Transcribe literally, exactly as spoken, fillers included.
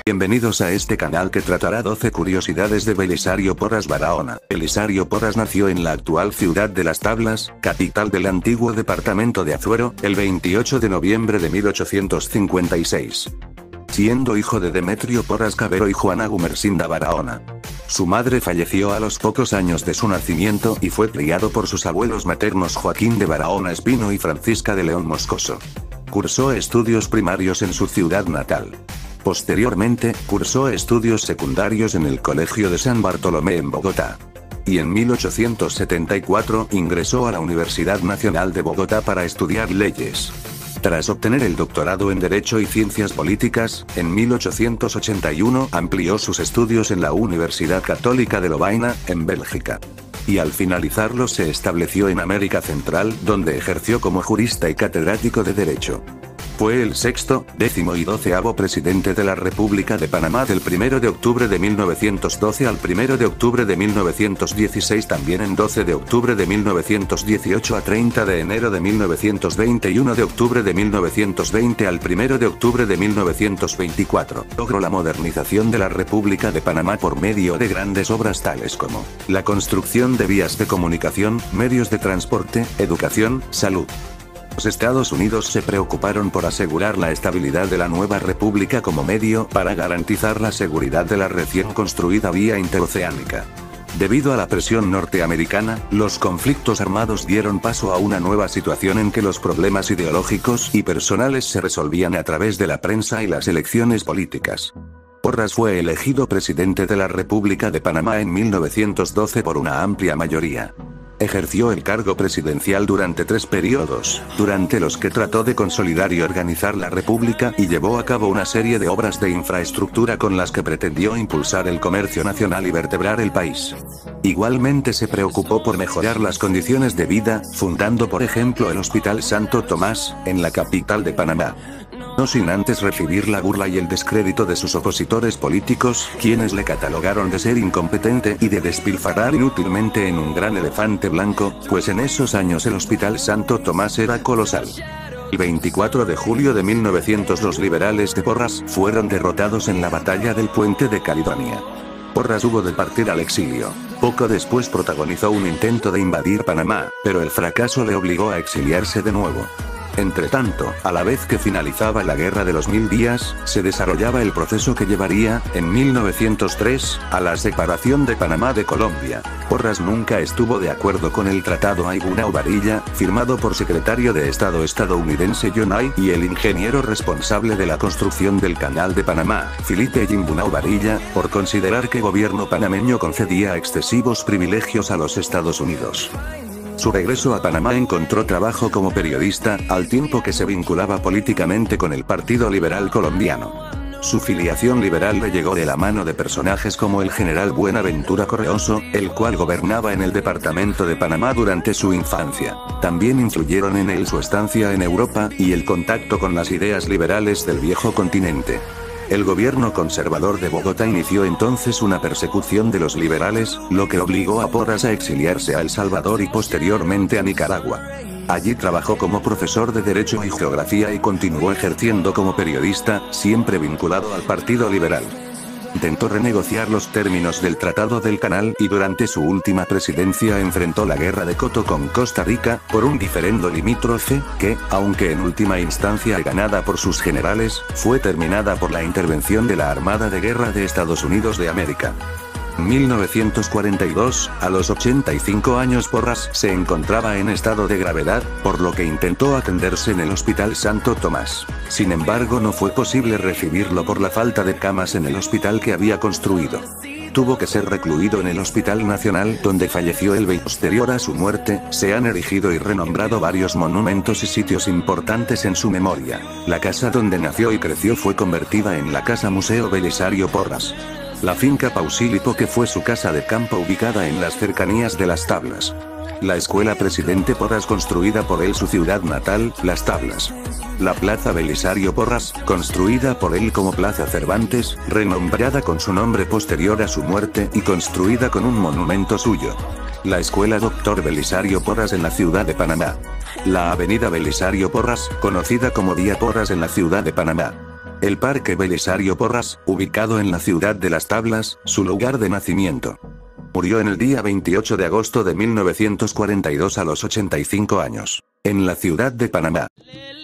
Bienvenidos a este canal que tratará doce curiosidades de Belisario Porras Barahona. Belisario Porras nació en la actual ciudad de Las Tablas, capital del antiguo departamento de Azuero, el veintiocho de noviembre de mil ochocientos cincuenta y seis. Siendo hijo de Demetrio Porras Cavero y Juana Gumersinda Barahona. Su madre falleció a los pocos años de su nacimiento y fue criado por sus abuelos maternos Joaquín de Barahona Espino y Francisca de León Moscoso. Cursó estudios primarios en su ciudad natal. Posteriormente, cursó estudios secundarios en el Colegio de San Bartolomé en Bogotá. Y en mil ochocientos setenta y cuatro ingresó a la Universidad Nacional de Bogotá para estudiar leyes. Tras obtener el doctorado en Derecho y Ciencias Políticas, en mil ochocientos ochenta y uno amplió sus estudios en la Universidad Católica de Lovaina, en Bélgica. Y al finalizarlos se estableció en América Central, donde ejerció como jurista y catedrático de Derecho. Fue el sexto, décimo y doceavo presidente de la República de Panamá del primero de octubre de mil novecientos doce al primero de octubre de mil novecientos dieciséis, también en doce de octubre de mil novecientos dieciocho a treinta de enero de mil novecientos veinte y uno de octubre de mil novecientos veinte al primero de octubre de mil novecientos veinticuatro. Logró la modernización de la República de Panamá por medio de grandes obras tales como la construcción de vías de comunicación, medios de transporte, educación, salud. Los Estados Unidos se preocuparon por asegurar la estabilidad de la nueva república como medio para garantizar la seguridad de la recién construida vía interoceánica. Debido a la presión norteamericana, los conflictos armados dieron paso a una nueva situación en que los problemas ideológicos y personales se resolvían a través de la prensa y las elecciones políticas. Porras fue elegido presidente de la República de Panamá en mil novecientos doce por una amplia mayoría. Ejerció el cargo presidencial durante tres periodos, durante los que trató de consolidar y organizar la república y llevó a cabo una serie de obras de infraestructura con las que pretendió impulsar el comercio nacional y vertebrar el país. Igualmente se preocupó por mejorar las condiciones de vida, fundando por ejemplo el Hospital Santo Tomás, en la capital de Panamá. No sin antes recibir la burla y el descrédito de sus opositores políticos, quienes le catalogaron de ser incompetente y de despilfarrar inútilmente en un gran elefante blanco, pues en esos años el Hospital Santo Tomás era colosal. El veinticuatro de julio de mil novecientos los liberales de Porras fueron derrotados en la batalla del Puente de Caledonia. Porras hubo de partir al exilio. Poco después protagonizó un intento de invadir Panamá, pero el fracaso le obligó a exiliarse de nuevo. Entretanto, a la vez que finalizaba la Guerra de los Mil Días, se desarrollaba el proceso que llevaría, en mil novecientos tres, a la separación de Panamá de Colombia. Porras nunca estuvo de acuerdo con el Tratado Aiguanau-Barilla, firmado por secretario de Estado estadounidense John Hay y el ingeniero responsable de la construcción del Canal de Panamá, Felipe Yimbunau Barilla, por considerar que el gobierno panameño concedía excesivos privilegios a los Estados Unidos. Su regreso a Panamá encontró trabajo como periodista, al tiempo que se vinculaba políticamente con el Partido Liberal Colombiano. Su filiación liberal le llegó de la mano de personajes como el general Buenaventura Correoso, el cual gobernaba en el departamento de Panamá durante su infancia. También influyeron en él su estancia en Europa y el contacto con las ideas liberales del viejo continente. El gobierno conservador de Bogotá inició entonces una persecución de los liberales, lo que obligó a Porras a exiliarse a El Salvador y posteriormente a Nicaragua. Allí trabajó como profesor de Derecho y Geografía y continuó ejerciendo como periodista, siempre vinculado al Partido Liberal. Intentó renegociar los términos del Tratado del Canal y durante su última presidencia enfrentó la Guerra de Coto con Costa Rica, por un diferendo limítrofe, que, aunque en última instancia ganada por sus generales, fue terminada por la intervención de la Armada de Guerra de Estados Unidos de América. En mil novecientos cuarenta y dos, a los ochenta y cinco años Porras se encontraba en estado de gravedad, por lo que intentó atenderse en el Hospital Santo Tomás. Sin embargo, no fue posible recibirlo por la falta de camas en el hospital que había construido. Tuvo que ser recluido en el Hospital Nacional, donde falleció el veinte. Posterior a su muerte, se han erigido y renombrado varios monumentos y sitios importantes en su memoria. La casa donde nació y creció fue convertida en la Casa Museo Belisario Porras. La finca Pausílipo, que fue su casa de campo ubicada en las cercanías de Las Tablas. La escuela Presidente Porras, construida por él su ciudad natal, Las Tablas. La plaza Belisario Porras, construida por él como Plaza Cervantes, renombrada con su nombre posterior a su muerte y construida con un monumento suyo. La escuela Doctor Belisario Porras en la ciudad de Panamá. La avenida Belisario Porras, conocida como Vía Porras en la ciudad de Panamá. El Parque Belisario Porras, ubicado en la ciudad de Las Tablas, su lugar de nacimiento. Murió en el día veintiocho de agosto de mil novecientos cuarenta y dos a los ochenta y cinco años, en la ciudad de Panamá.